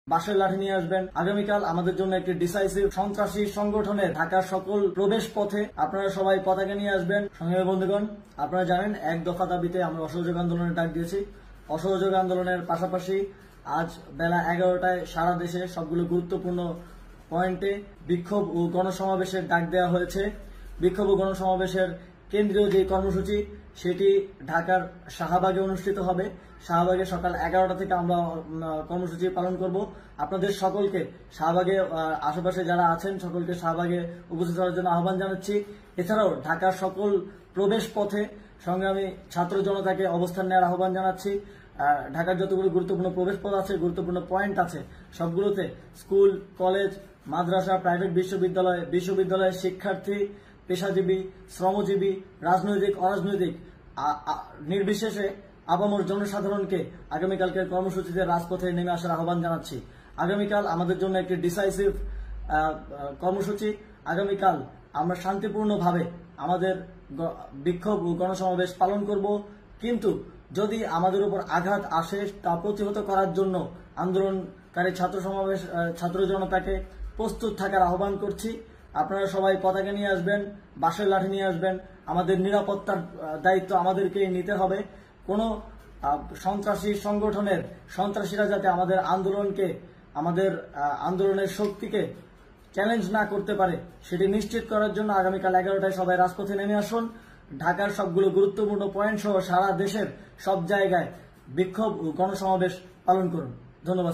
বাঁশের লাঠি নিয়ে আসবেন। আগামীকাল আমাদের জন্য একটি ডিসাইসিভ সন্ত্রাসী সংগঠনের ঢাকার সকল প্রবেশ পথে আপনারা সবাই পতাকা নিয়ে আসবেন। সংগ্রামী বন্ধুগণ, আপনারা জানেন এক দফা দাবিতে আমরা অসহযোগ আন্দোলনের ডাক দিয়েছি। অসহযোগ আন্দোলনের পাশাপাশি আজ বেলা 11টায় সারা দেশে সবগুলো গুরুত্বপূর্ণ পয়েন্টে বিক্ষোভ ও গণসমাবেশের ডাক দেওয়া হয়েছে। বিক্ষোভ ও গণসমাবেশের কেন্দ্রীয় যে কর্মসূচি সেটি ঢাকার শাহবাগে অনুষ্ঠিত হবে। শাহবাগে সকাল 11টা থেকে আমরা কর্মসূচি পালন করব। আপনাদের সকলকে শাহবাগে আশেপাশে যারা আছেন সকলকে শাহবাগে উপস্থিত হওয়ার জন্য আহ্বান জানাচ্ছি। এছাড়াও ঢাকার সকল প্রবেশ পথে সংগ্রামী ছাত্র জনতাকে অবস্থান নেওয়ার আহ্বান জানাচ্ছি। ঢাকার যতগুলো গুরুত্বপূর্ণ প্রবেশ পথ আছে, গুরুত্বপূর্ণ পয়েন্ট আছে, সবগুলোতে স্কুল, কলেজ, মাদ্রাসা, প্রাইভেট বিশ্ববিদ্যালয়ের শিক্ষার্থী, পেশাজীবী, শ্রমজীবী, রাজনৈতিক, অরাজনৈতিক নির্বিশেষে আপামর জনসাধারণকে আগামীকালকের কর্মসূচিতে রাজপথে নেমে আসার আহ্বান জানাচ্ছি। আগামীকাল আমাদের জন্য একটি ডিসাইসিভ কর্মসূচি। আগামীকাল আমরা শান্তিপূর্ণভাবে আমাদের বিক্ষোভ ও গণসমাবেশ পালন করব, কিন্তু যদি আমাদের উপর আঘাত আসে তা প্রতিহত করার জন্য আন্দোলনকারী ছাত্র জনতাকে প্রস্তুত থাকার আহ্বান করছি। আপনারা সবাই পতাকা নিয়ে আসবেন, বাঁশের লাঠি নিয়ে আসবেন। আমাদের নিরাপত্তার দায়িত্ব আমাদেরকেই নিতে হবে। কোনো সন্ত্রাসী সংগঠনের সন্ত্রাসীরা যাতে আমাদের আন্দোলনের শক্তিকে চ্যালেঞ্জ না করতে পারে সেটি নিশ্চিত করার জন্য আগামীকাল 11টায় সবাই রাজপথে নেমে আসুন। ঢাকার সবগুলো গুরুত্বপূর্ণ পয়েন্ট সহ সারা দেশের সব জায়গায় বিক্ষোভ ও গণসমাবেশ পালন করুন। ধন্যবাদ।